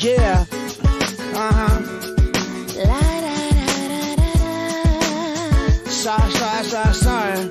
Yeah. Sorry.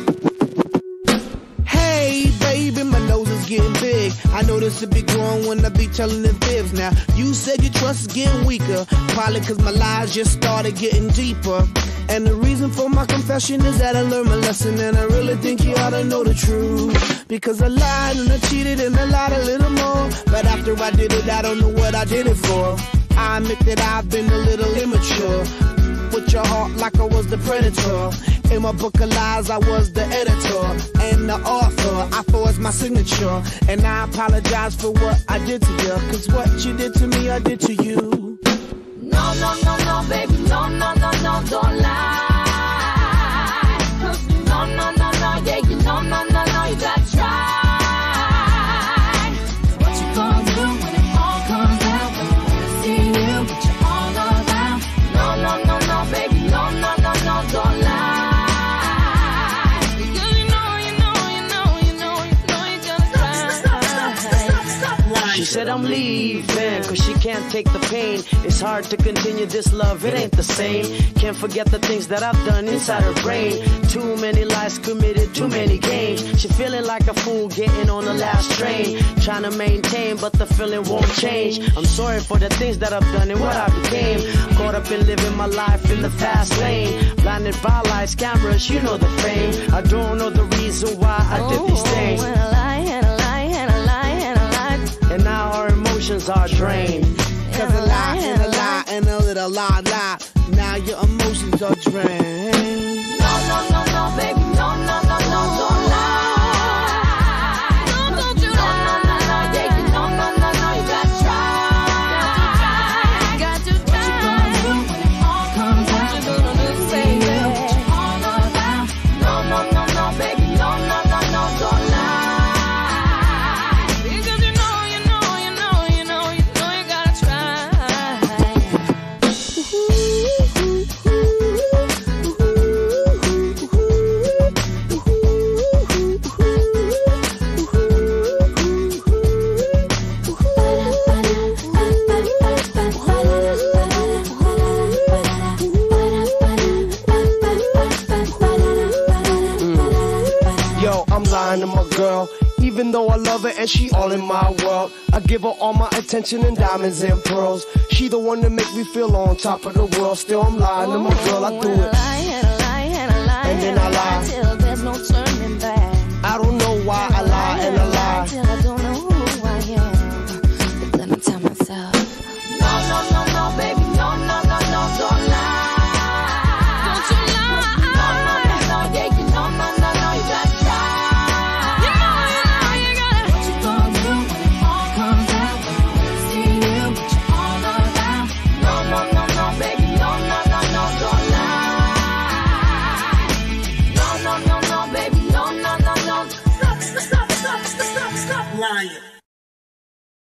Hey, baby, my nose is getting big. I know this will be growing when I be telling the fibs. Now, you said your trust is getting weaker, probably cause my lies just started getting deeper. And the reason for my confession is that I learned my lesson, and I really think you ought to know the truth. Because I lied and I cheated and I lied a little more, but after I did it, I don't know what I did it for. I admit that I've been a little immature, with your heart like I was the predator. In my book of lies, I was the editor and the author. I forged my signature, and I apologize for what I did to you. Cause what you did to me, I did to you. No, baby, no, don't lie. No, yeah, you no, you gotta try. What you gonna do when it all comes out? When I see you, but you're all around. No, baby, no, don't lie. Because you know you gotta try. She said I'm leaving, cause she can't take the pain. It's hard to continue this love, it ain't the same. Can't forget the things that I've done inside her brain. Too many lies committed, too many games. She feeling like a fool getting on the last train. Trying to maintain, but the feeling won't change. I'm sorry for the things that I've done and what I became. Caught up in living my life in the fast lane. Blinded by lights, cameras, you know the fame. I don't know the reason why I did these things. And a lie. And now our emotions are drained. Cause a lie and a lie and a little lie. Now your emotions are drained. No, baby, no, don't lie. No, don't you lie. Yeah, you no, you gotta try. Got to try. What you gonna do when it all comes out? What you gonna do, say you, but you're all around. No, baby, no, don't lie. Because you know you gotta try. Yo, I'm lying to my girl, even though I love her and she all in my world. I give her all my attention and diamonds and pearls. She the one that make me feel on top of the world. Still I'm lying to my girl, I do it. And a lie, and then I lie till there's no turning